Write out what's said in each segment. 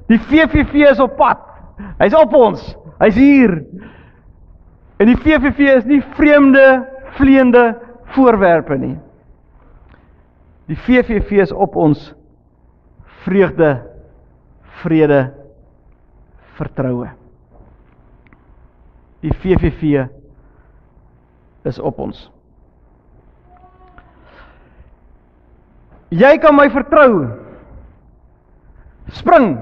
Die VVV is op pad. Hy's op ons. Hy's hier. En die VVV is nie vreemde, vleiende voorwerpe nie. Die VVV is op ons vreugde, vrede, vertroue. Die VVV is op ons. Jy kan my vertrou. Spring.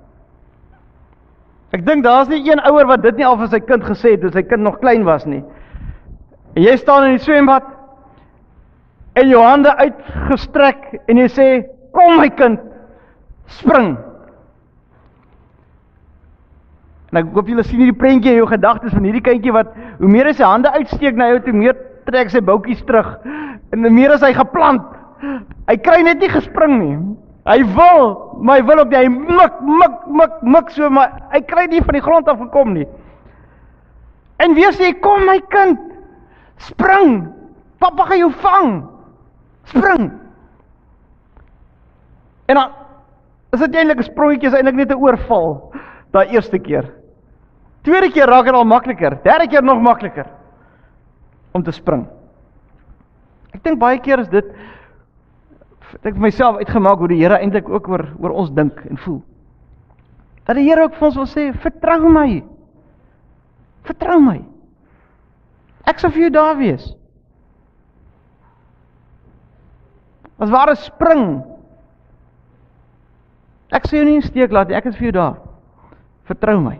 Ek dink daar's nie een ouer wat dit nie al vir sy kind gesê het, toe sy kind nog klein was nie. En jy staan in die swembad, en jou hande uitgestrek, en jy sê, kom my kind, spring. En ek hoop julle sien hierdie prentjie in jou gedagtes van hierdie kindjie wat, hoe meer hy sy hande uitsteek na jou, toe meer trek sy boutjies terug, en hoe meer is hy geplant. Hy kry net nie gespring nie. Hy wil, maar hy wil ook nie, hy mik so, maar hy kry nie van die grond af gekom nie. En weer sê, kom my kind, spring, papa gaan jou vang, spring. En dan, is dit eintlik 'n sprongetjie, is eintlik net 'n oorval, daai eerste keer. Tweede keer raak dit al makliker, derde keer nog makliker, om te spring. Ek dink baie keer is dit, ek het myself uitgemaak hoe die Here eintlik ook oor ons dink en voel. Dat die Here ook vir ons wil sê, vertrou my. Vertrou my. Ek sal vir jou daar wees. As ware spring. Ek sê jou nie in steek laat nie, ek is vir jou daar. Vertrou my.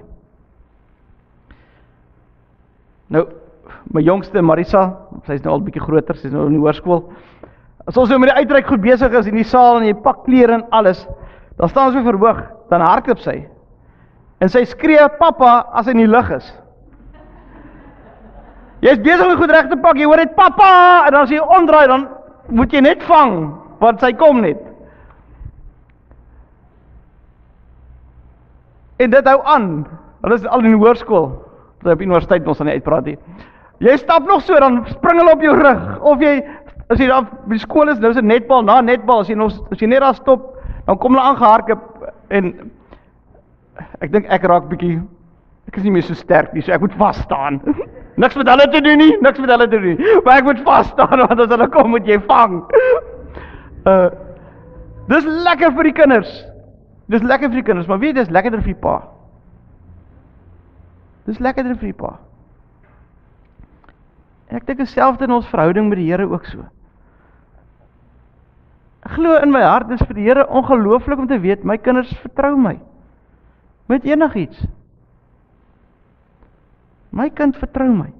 Nou, my jongste Marisa, sy is nou al 'n bietjie groter, sy is nou in die hoërskool. As ons so met die uitreik goed besig is in die saal en jy pak klere en alles, dan staan ons weer verhoog, dan hardloop sy. En sy skree, papa, as hy in die lug is. Jy is besig om goed reg te pak, jy hoor net papa, en dan as jy omdraai, dan moet jy net vang, want sy kom net. En dit hou aan, hulle is al in die hoërskool, op universiteit ons aan die uitpraat hier. Jy stap nog so, dan spring hulle op jou rug, of jy, as jy daar by die skool is, nou is dit netbal, na netbal, as jy net daar stop, dan kom hulle aangehardloop, en ek dink ek raak bietjie, ek is nie meer so sterk nie, so ek moet vas staan. Niks met hulle te doen nie, maar ek moet vas staan, want as hulle kom, moet jy vang. Dis lekker vir die kinders, maar weet jy, dis lekkerder vir die pa. Dis lekkerder vir die pa. En ek dink dieselfde in ons verhouding met die Here ook so. Ek glo in my hart, dis vir die Here ongelooflik om te weet, my kinders vertrou my. Met enigiets. My kind vertrou my.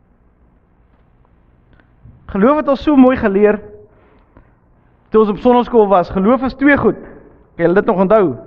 Geloof het ons so mooi geleer, toe ons op sonnaskool was, geloof is twee goed. Kan julle dit nog onthou?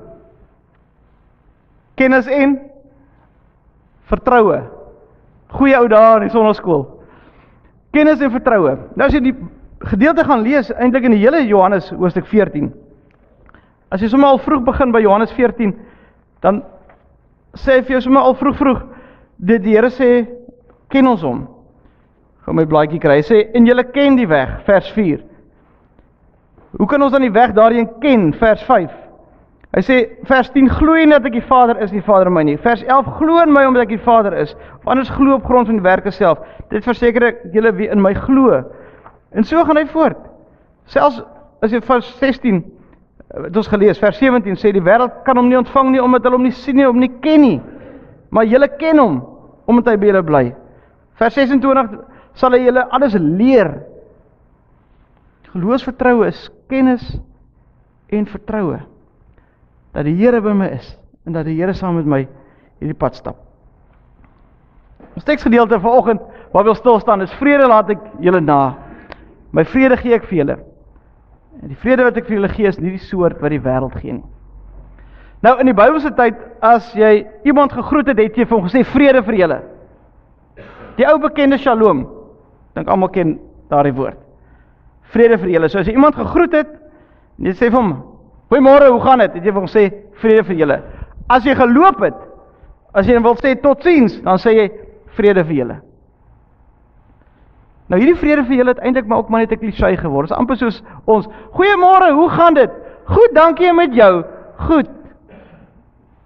Kennis en vertroue. Goeie ou dae in die sonnaskool. Kennis en vertroue. Nou as jy die gedeelte gaan lees, eintlik in die hele Johannes hoofstuk 14. As jy sommer al vroeg begin by Johannes 14, dan sê hy vir jou sommer al vroeg, die Here sê, ken ons hom. Gaan my blaadjie kry, hy sê, en julle ken die weg, vers 4. Hoe kan ons dan die weg daarin ken, vers 5? Hy sê, vers 10, glo nie dat ek die Vader is, die Vader in my nie. Vers 11, glo in my omdat ek die Vader is, of anders glo op grond van die werke self. Dit verseker ek julle wie in my glo. En so gaan hy voort. Selfs as jy vers 16, het ons gelees, vers 17, sê die wêreld kan hom nie ontvang nie, omdat hulle hom nie sien nie, hom nie ken nie. Maar julle ken hom, omdat hy by julle bly. Vers 26, sal hy julle alles leer. Geloofsvertroue is kennis en vertroue. Dat die Here by my is, en dat die Here saam met my hierdie pad stap. Ons teksgedeelte vanoggend, waar wil stil staan, is vrede laat ek julle na. My vrede gee ek vir julle. En die vrede wat ek vir julle gee, is nie die soort wat die wêreld gee nie. Nou in die Bybelse tyd, as jy iemand gegroet het, het jy vir hom gesê, vrede vir julle. Die ou bekende shalom, dink almal ken daardie woord. Vrede vir julle. So as jy iemand gegroet het, en jy sê vir hom, goeiemôre, hoe gaan dit? Het jy vir hom sê, vrede vir julle. As jy geloop het, as jy wil sê totsiens, dan sê jy, vrede vir julle. Nou hierdie vrede vir julle het eintlik maar ook maar net 'n klise geword. Dit is amper soos ons, goeiemôre, hoe gaan dit? Goed, dankie met jou. Goed.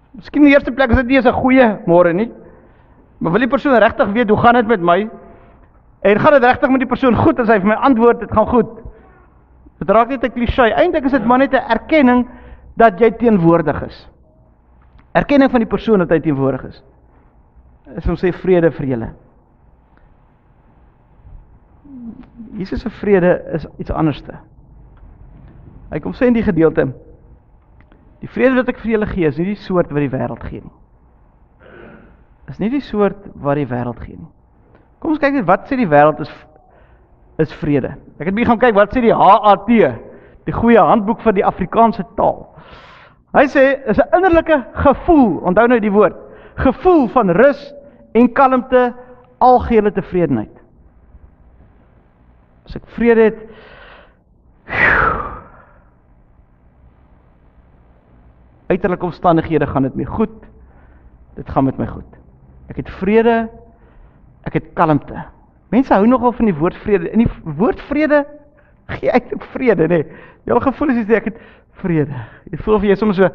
Miskien in die eerste plek is dit nie eens 'n goeie môre nie. Maar wil die persoon regtig weet, hoe gaan dit met my? En gaan dit regtig met die persoon goed, as hy vir my antwoord, dit gaan goed. Dit raak net 'n kliseë. Eintlik is dit maar net 'n erkenning, dat jy teenwoordig is. Erkenning van die persoon dat hy teenwoordig is. Is om sê vrede vir julle. Jesus se vrede is iets anderste. Hy kom sê in die gedeelte, die vrede wat ek vir julle gee, is nie die soort wat die wêreld gee nie. Is nie die soort wat die wêreld gee nie. Kom ons kyk net, wat sê die wêreld is vrede. Ek het bietjie gaan kyk, wat sê die HAT, die goeie handboek van die Afrikaanse taal. Hy sê, is 'n innerlike gevoel, onthou nou die woord, gevoel van rus en kalmte, algehele tevredenheid. As ek vrede het, uiterlike omstandighede gaan dit mee goed, dit gaan met my goed. Ek het vrede, ek het kalmte. Mense hou nogal van die woord vrede, en die woord vrede, gee eintlik vrede, nee. Jou gevoel is, ek het vrede. Jy voel of jy soms so,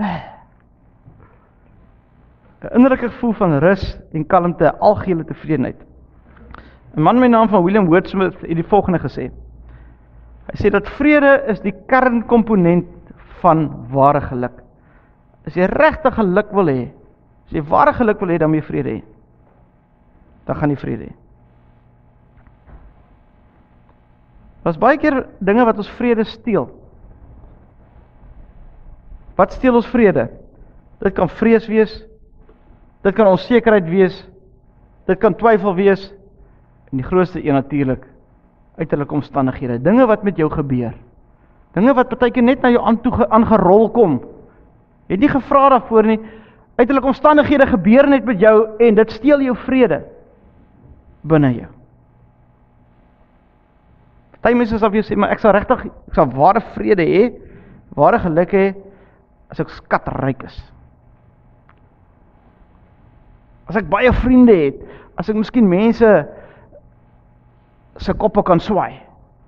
'n innerlike gevoel van rus en kalmte, algehele tevredenheid. 'n Man met die naam van William Wordsmith het die volgende gesê. Hy sê dat vrede is die kernkomponent van ware geluk. As jy regtig geluk wil hê, as jy ware geluk wil hê, dan moet jy vrede hê. Dan gaan jy vrede hê. Daar's baie keer dinge wat ons vrede steel. Wat steel ons vrede? Dit kan vrees wees, dit kan onsekerheid wees, dit kan twyfel wees, en die grootste een natuurlik, uiterlike omstandighede, dinge wat met jou gebeur, dinge wat partykeer net na jou aangerol kom, jy het nie gevra daarvoor nie, uiterlike omstandighede gebeur net met jou, en dit steel jou vrede, binne jou. Party mense sal vir jou sê, maar ek sal ware vrede hê, ware geluk hê, as ek skatryk is. As ek baie vriende het, as ek miskien mense se koppe kan swaai,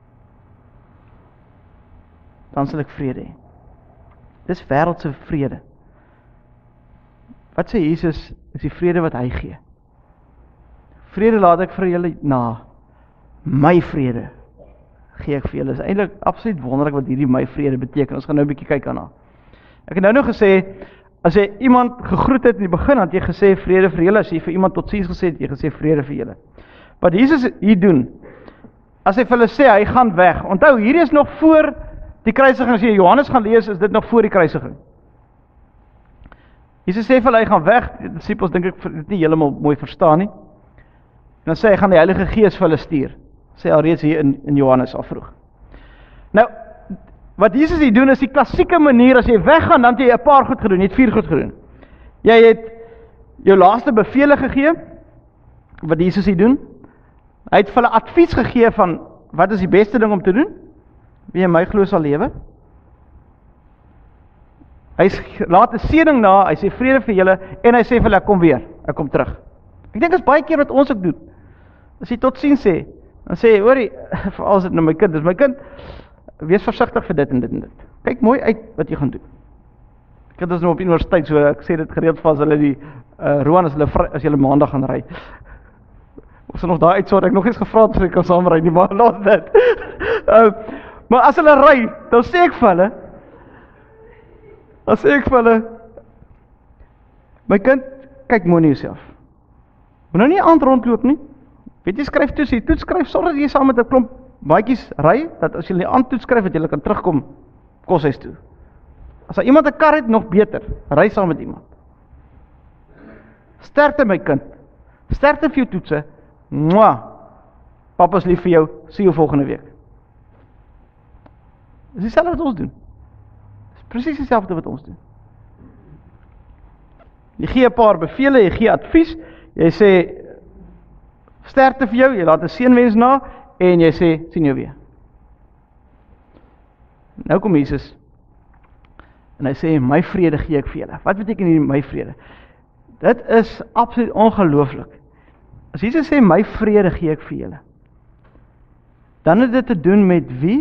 dan sal ek vrede hê. Dis wêreldse vrede. Wat sê Jesus, is die vrede wat hy gee. Vrede laat ek vir julle na, my vrede gee ek vir julle. Is eintlik absoluut wonderlik wat hierdie my vrede beteken. Ons gaan nou 'n bietjie kyk daarna. Ek het nou gesê, as jy iemand gegroet het in die begin, het jy gesê vrede vir julle. As jy vir iemand totsiens gesê het, jy gesê vrede vir julle. Wat Jesus hier doen, as hy vir hulle sê, hy gaan weg. Onthou, hierdie is nog voor die kruisiging. As jy Johannes gaan lees, is dit nog voor die kruisiging. Jesus sê vir hulle, hy gaan weg. Die disippels dink ek dit nie heeltemal mooi verstaan nie. En dan sê hy, gaan die Heilige Gees vir hulle stuur. Sê al reeds hier in Johannes al vroeg. Nou, wat Jesus hier doen is die klassieke manier, as jy weggaan, dan het jy 'n paar goed gedoen, jy het 4 goed gedoen. Jy het jou laaste bevele gegee, wat Jesus hier doen. Hy het vir hulle advies gegee van, wat is die beste ding om te doen? Wie in my glo sal lewe. Hy laat 'n seëning na, hy sê vrede vir julle, en hy sê vir hulle, kom weer, ek kom terug. Ek dink dit is baie keer wat ons ook doen. As jy totsiens sê, dan sê jy, hoorie, veral as dit nou my kind is, my kind, wees versigtig vir dit en dit en dit. Kyk mooi uit wat jy gaan doen. Ek het ons nou op universiteit, so ek sê dit gereeld vir as hulle die, Roan, as julle maandag gaan ry. Of sy nog daar uit, so ek nog eens gevra het, so ek kan saam ry, nie, maar laat dit. Maar as hulle ry, dan sê ek vir hulle, my kind, kyk mooi na jouself. Moet nou nie aand rondloop nie. Weet jy, skryf toets, jy toets skryf, sorg dat jy saam met 'n klomp maatjies ry, dat as jy die aand toets skryf, dat jy kan terugkom koshuis toe. As daar iemand 'n kar het, nog beter, ry saam met iemand. Sterkte my kind, sterkte vir jou toetse, mwah, papa is lief vir jou, sien jou volgende week. Dis dieselfde wat ons doen. Dis presies dieselfde wat ons doen. Jy gee 'n paar bevele, jy gee advies, jy sê sterkte vir jou, jy laat 'n seënwens na, en jy sê, sien jou weer. Nou kom Jesus, en hy sê, my vrede gee ek vir julle. Wat beteken hier my vrede? Dit is absoluut ongelooflik. As Jesus sê, my vrede gee ek vir julle, dan het dit te doen met wie,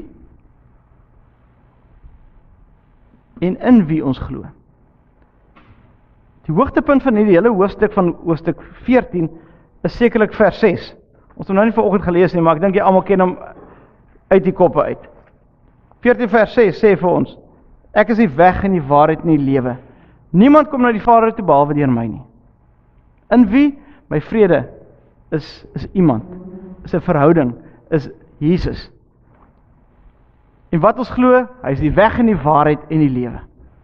en in wie ons glo. Die hoogtepunt van hierdie hele hoofstuk van hoofstuk 14 is sekerlik vers 6. Ons het nou nie vanoggend gelees nie, maar ek dink jy almal ken hom uit die koppe uit. 14 vers 6 sê vir ons: Ek is die weg en die waarheid en die lewe. Niemand kom na die Vader toe behalwe deur my nie. In wie? My vrede is iemand, is 'n verhouding, is Jesus. En wat ons glo, hy is die weg en die waarheid en die lewe.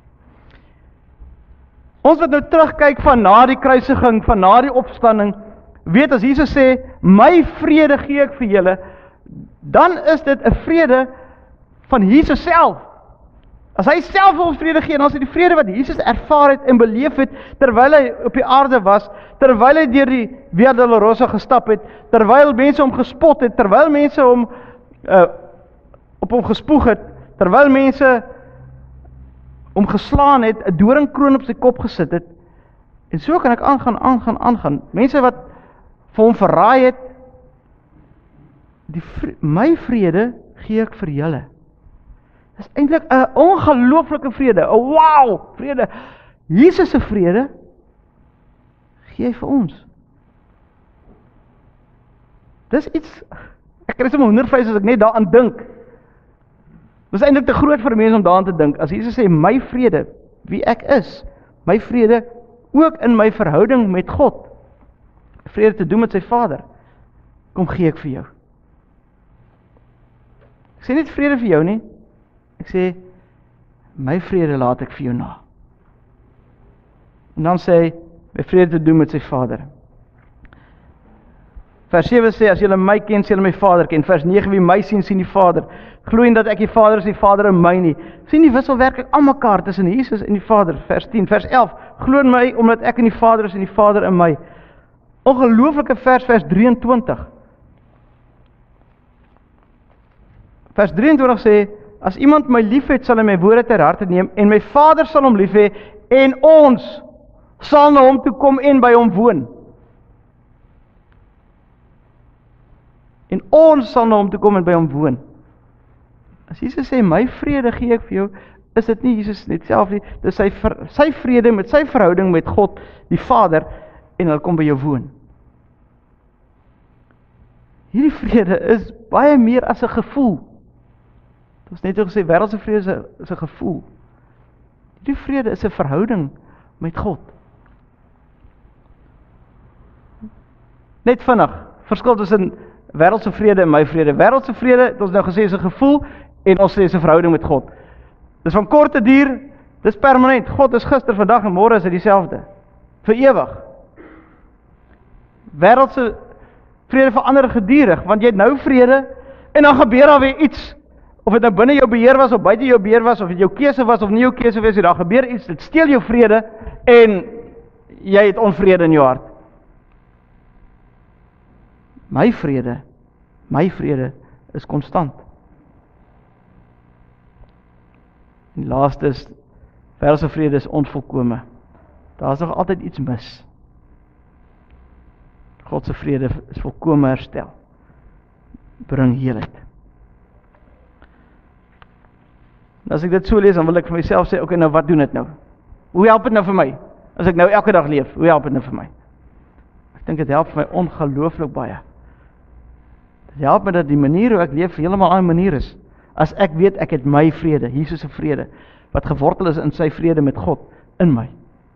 Ons wat nou terugkyk van na die kruisiging, van na die opstanding, weet as Jesus sê, my vrede gee ek vir julle, dan is dit 'n vrede van Jesus self. As hy self ons vrede gee, dan is dit die vrede wat Jesus ervaar het en beleef het, terwyl hy op die aarde was, terwyl hy deur die Via Dolorosa gestap het, terwyl mense hom gespot het, terwyl mense hom op hom gespoeg het, terwyl mense hom geslaan het, 'n doringkroon op sy kop gesit het, en so kan ek aangaan. Mense wat vir hom verraai het, my vrede gee ek vir julle. Dit is eintlik 'n ongelooflike vrede, 'n wow vrede. Jesus se vrede gee hy vir ons. Dis iets, ek kry sommer hoendervleis as ek net daaraan dink. Dit is eintlik te groot vir mense om daaraan te dink. As Jesus sê, my vrede, wie ek is, my vrede ook in my verhouding met God, vrede te doen met sy Vader, kom gee ek vir jou. Ek sê nie vrede vir jou nie, ek sê, my vrede laat ek vir jou na. En dan sê hy, my vrede te doen met sy Vader. Vers 7 sê, as julle my ken, sê julle my Vader ken. Vers 9, wie my sien, sien die Vader. Glo nie dat ek die Vader is, die Vader in my nie. Sien die wisselwerking aan mekaar tussen Jesus en die Vader. Vers 10, vers 11, glo in my, omdat ek in die Vader is en die Vader in my. Ongelooflike vers 23. Vers 23 sê, as iemand my lief het, sal hy my woorde ter harte neem, en my Vader sal hom lief hê, en ons sal na hom toe kom en by hom woon. En ons sal na hom toe kom en by hom woon. As Jesus sê, my vrede gee ek vir jou, is dit nie Jesus net self nie, dis sy vrede met sy verhouding met God, die Vader, en hy kom by jou woon. Hierdie vrede is baie meer as 'n gevoel. Dit is net so gesê, wêreldse vrede is 'n gevoel. Hierdie vrede is 'n verhouding met God. Net vinnig, verskil tussen wêreldse vrede en my vrede. Wêreldse vrede, het ons nou gesê, is 'n gevoel, en ons sê is 'n verhouding met God. Dis van korte duur, dis permanent. God is gister, vandag en môre is hy dieselfde. Vir ewig. Wêreldse vrede verander gedurig, want jy het nou vrede, en dan gebeur daar weer iets. Of dit nou binne jou beheer was, of buite jou beheer was, of dit jou keuse was, of nie jou keuse was, daar gebeur iets, dit steel jou vrede, en jy het onvrede in jou hart. My vrede is konstant. En laaste is, wêreldse vrede is onvolkome. Daar is nog altyd iets mis. God se vrede is volkome herstel. Bring heelheid. En as ek dit so lees, dan wil ek vir myself sê, okay, nou wat doen dit nou? Hoe help dit nou vir my? As ek nou elke dag leef, hoe help dit nou vir my? Ek dink dit help vir my ongelooflik baie. Dit help my dat die manier hoe ek leef heeltemal 'n manier is. As ek weet ek het my vrede, Jesus se vrede, wat gewortel is in sy vrede met God in my.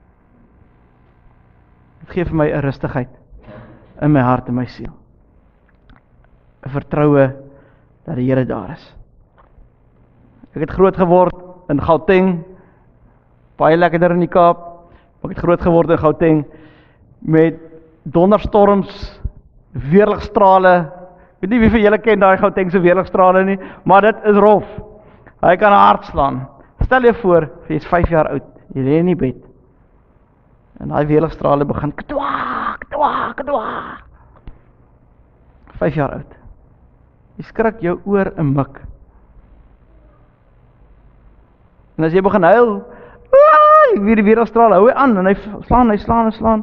Dit gee vir my 'n rustigheid in my hart en my siel. 'n Vertroue dat die Here daar is. Ek het groot geword in Gauteng, baie lekkerder in die Kaap. Ek het groot geword in Gauteng met donderstorms, weerligstrale. Ek weet nie wie van julle ken daai Gautengse weerligstrale nie, maar dit is rof. Hy kan hard slaan. Stel jou voor, jy is 5 jaar oud, jy lê in die bed, en daai weerligstrale begin kwak, kwak, kwak. 5 jaar oud. Jy skrik jou oor 'n mik. En as jy begin huil, weer die weerligstrale hou hy aan, en hy slaan.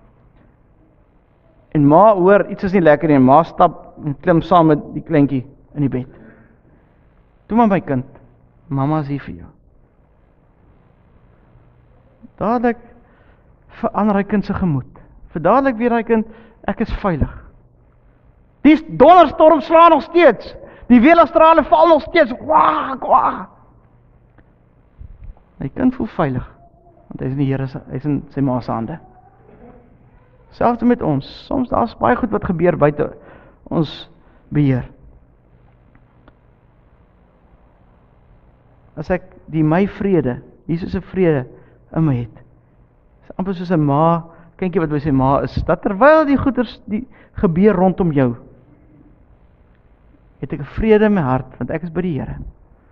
En ma hoor, iets is nie lekker nie, en ma stap en klim saam met die kleintjie in die bed. Toe maar my kind, mama is hier vir jou. Dadelik verander hy kind se gemoed. Verdadelik weer hy kind, ek is veilig. Die donderstorm slaan nog steeds. Die weerligstrale val nog steeds. Wah, wah. My kind voel veilig, want hy is in die Here, hy is in sy ma se hande. Selfs met ons, soms daar's baie goed wat gebeur buite ons beheer. As ek die my vrede, Jesus se vrede in my het, is amper soos 'n ma, kindjie wat by sy ma is, dat terwyl die goeders die gebeur rondom jou, het ek 'n vrede in my hart, want ek is by die Here.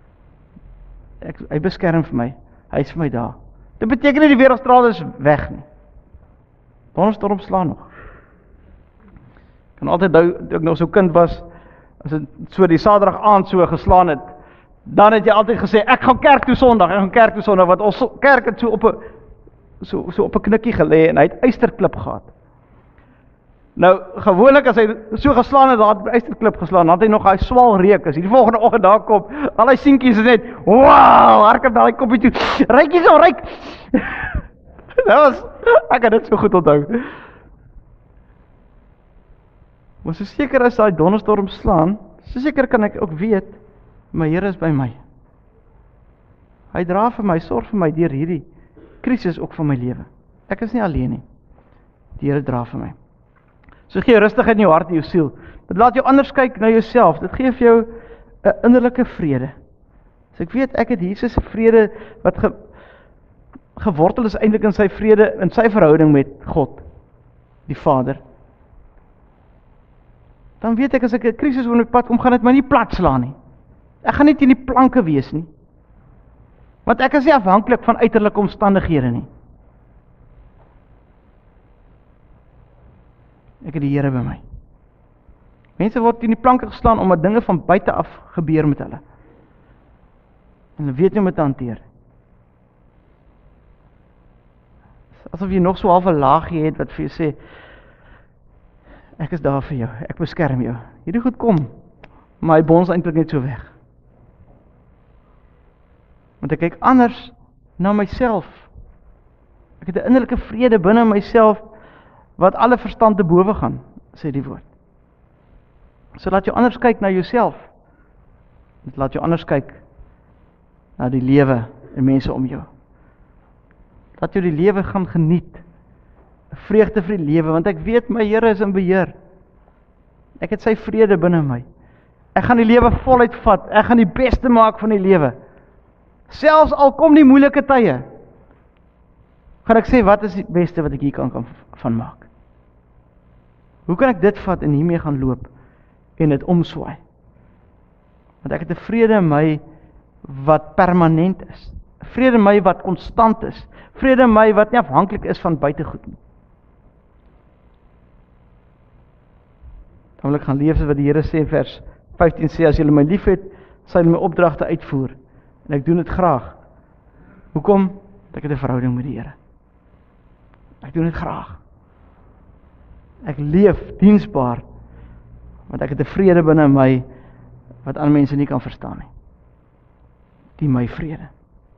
Hy beskerm vir my, hy is vir my daar. Dit beteken nie die weerligstrale is weg nie. Donderstorm slaan nog. Ek kan altyd toe ek nog so kind was, as het so die Saterdag aand so geslaan het, dan het jy altyd gesê, ek gaan kerk toe Sondag, want ons kerk het so op 'n knikkie gelê en hy het ysterklip gehad. Nou, gewoonlik as hy so geslaan het, daar het ysterklip geslaan, dan het hy nog hy swaal reuk, as hy die volgende oggend daar kom, al hy seentjies is net, wow, hardloop na die koppie toe, rykie so, ryk. Ek kan dit so goed onthou. Maar so seker as daai donderstorm slaan, so seker kan ek ook weet, my Here is by my. Hy dra vir my, sorg vir my deur hierdie krisis ook van my lewe. Ek is nie alleen nie. Die Here dra vir my. So gee rustigheid in jou hart en jou siel. Dit laat jou anders kyk na jouself. Dit gee vir jou 'n innerlike vrede. So ek weet ek het Jesus se vrede wat gewortel is eintlik in sy vrede, in sy verhouding met God, die Vader. Dan weet ek as ek 'n krisis oor my pad kom, gaan dit my nie plat slaan nie. Ek gaan nie teen die planke wees nie. Want ek is nie afhanklik van uiterlike omstandighede nie. Ek het die Here by my. Mense word teen die planke geslaan omdat dinge van buite af gebeur met hulle. En hulle weet nie hoe om dit te hanteer. Asof jy nog so half 'n laagie het wat vir jou sê, ek is daar vir jou, ek beskerm jou. Hierdie goed kom, maar hy bons eintlik net so weg. Want ek kyk anders na myself. Ek het 'n innerlike vrede binne myself wat alle verstand te bowe gaan, sê die woord. So laat jou anders kyk na jouself. Dit laat jou anders kyk na die lewe en mense om jou. Laat jou die lewe gaan geniet. 'n Vreugde vir die lewe, want ek weet my Here is in beheer. Ek het sy vrede binne my. Ek gaan die lewe voluit vat. Ek gaan die beste maak van die lewe. Selfs al kom die moeilike tye, gaan ek sê, wat is die beste wat ek hier kan van maak? Hoe kan ek dit vat en hiermee gaan loop en dit omswaai? Want ek het 'n vrede in my wat permanent is. 'n Vrede in my wat konstant is. Vrede in my wat nie afhanklik is van buitegoed nie. Dan wil ek gaan leef wat die Here sê in vers 15 sê, as julle my liefhet, sal julle my opdragte uitvoer. En ek doen dit graag. Hoekom? Want ek het 'n verhouding met die Here. Ek doen dit graag. Ek leef diensbaar, want ek het 'n vrede binne my wat ander mense nie kan verstaan nie. Die my vrede.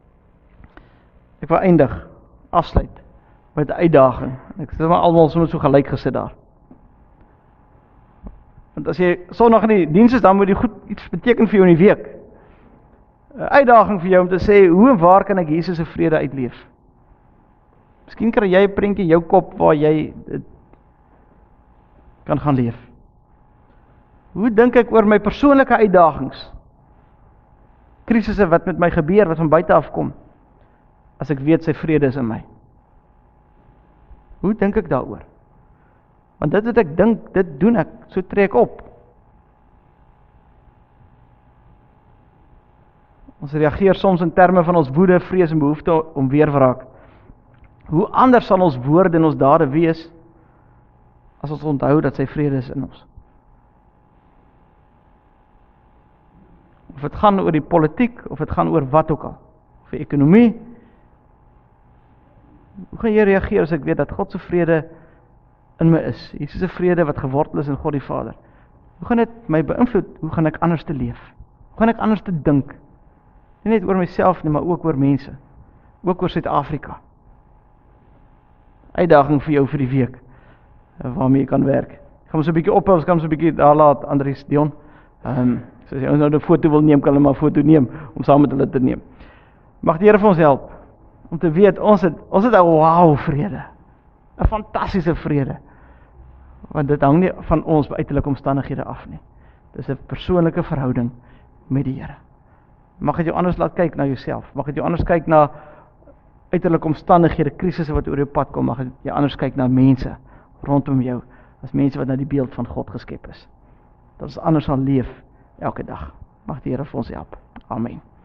Ek wil eindig, afsluit met 'n uitdaging. Ek sit maar almal sommer so gelyk gesit daar. Want as jy Sondag in die diens is, dan moet die goed iets beteken vir jou in die week. 'n Uitdaging vir jou om te sê, hoe en waar kan ek Jesus se vrede uitleef? Miskien kry jy 'n prentjie in jou kop waar jy dit kan gaan leef. Hoe dink ek oor my persoonlike uitdagings? Krisisse wat met my gebeur, wat van buite af kom, as ek weet sy vrede is in my. Hoe dink ek daaroor? Want dit wat ek dink, dit doen ek, so tree ek op. Ons reageer soms in terme van ons woede, vrees en behoefte om weerwraak. Hoe anders sal ons woorde en ons dade wees, as ons onthou dat sy vrede is in ons? Of het gaan oor die politiek, of het gaan oor wat ook al, of die ekonomie. Hoe gaan jy reageer as ek weet dat God se vrede in my is? Jesus se vrede wat gewortel is in God die Vader. Hoe gaan dit my beïnvloed? Hoe gaan ek anders te leef? Hoe gaan ek anders te dink? Nie net oor myself nie, maar ook oor mense. Ook oor Suid-Afrika. uitdaging vir jou vir die week, waarmee jy kan werk. Ek gaan so 'n bietjie ophou, ons kan so 'n bietjie daar laat, Andries, Dion. So as jy nou 'n foto wil neem, kan hulle maar 'n foto neem, om saam met hulle te neem. Mag die Here vir ons help, om te weet, ons het 'n wow vrede, 'n fantastiese vrede, want dit hang nie van ons uiterlike omstandighede af nie. Dis 'n persoonlike verhouding met die Here. Mag dit jou anders laat kyk na jouself, mag dit jou anders kyk na uiterlike omstandighede, krisisse wat oor jou pad kom, mag dit jou anders kyk na mense rondom jou, as mense wat na die beeld van God geskep is. Dat ons anders sal leef elke dag. Mag die Here vir ons help. Amen.